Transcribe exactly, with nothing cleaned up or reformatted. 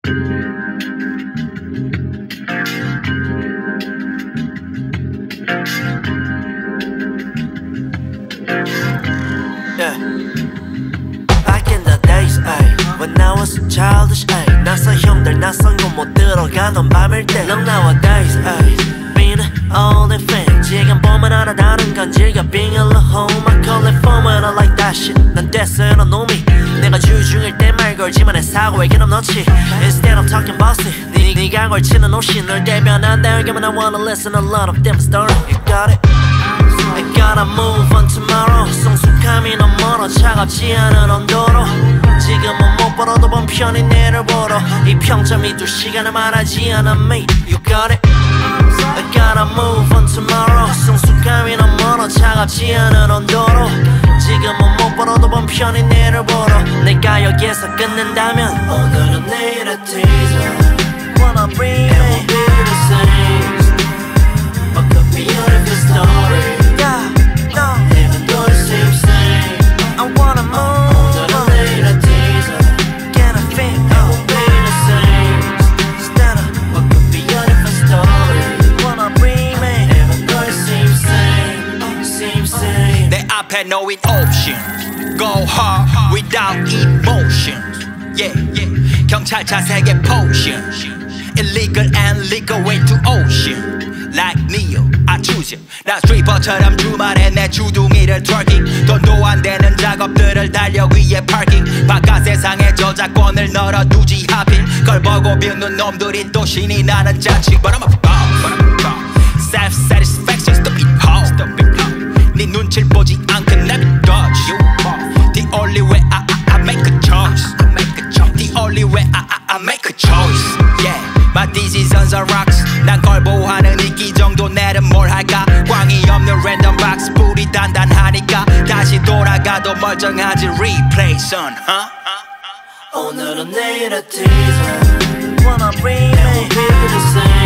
Yeah. Back in the days, ay, when I was childish, ay, 나서 형들 낯선 곳 못 들어가던 밤일 때. Long nowadays, ay, being an only fan. 지금 보면 알아 다른 건 즐겨 being alone. I call it formula like that shit. 난 됐어요 놈이. 내가 주중일 때 말 걸지만 내 사고에 기름 넣지. Instead of talking bossy, 네, 네가 걸치는 옷이 널 대변한다. argument I wanna listen a lot of different story. You got it. I gotta move on tomorrow. 성숙함이 너무 멀어 차갑지 않은 온도로. 지금은 못 벌어도 본 편히 내를 보러. 이 평점이 두 시간을 말하지 않아 me. You got it. I gotta move on tomorrow. 성숙함이 너무 멀어 차갑지 않은 온도로. 지금은 못 벌어도 본 편히 내를 보러. 내가 여기에서 끝낸다면 오늘은 내일의 teaser. Wanna bring me the same. What could be your different story? No it option. Go hard without emotions. Yeah, yeah. 경찰차 세계 potion. Illegal and legal way to ocean. Like Neo, I choose you. 나 스트리퍼처럼 주말에 내 주둥이를 twerking. 돈도 안 되는 작업들을 달력 위에 parking. 바깥 세상에 저작권을 널어두지 하필. 걸 보고 비웃는 놈들이 또 신이 나는 자식. But I'm a boss, but I'm a boss. Self-satisfaction, stupid hoe. 네 눈치를 보지 않게 내비둬. The only way I, I, I make a choice. The only way I, I, I make a choice. Yeah, my decisions are rocks. 난 걸 보호하는 이기 정도 내는 뭘 할까. 광이 없는 랜덤 박스 불이 단단하니까 다시 돌아가도 멀쩡하지 replay son. Huh? 오늘은 내일의 teaser. Wanna bring me the same.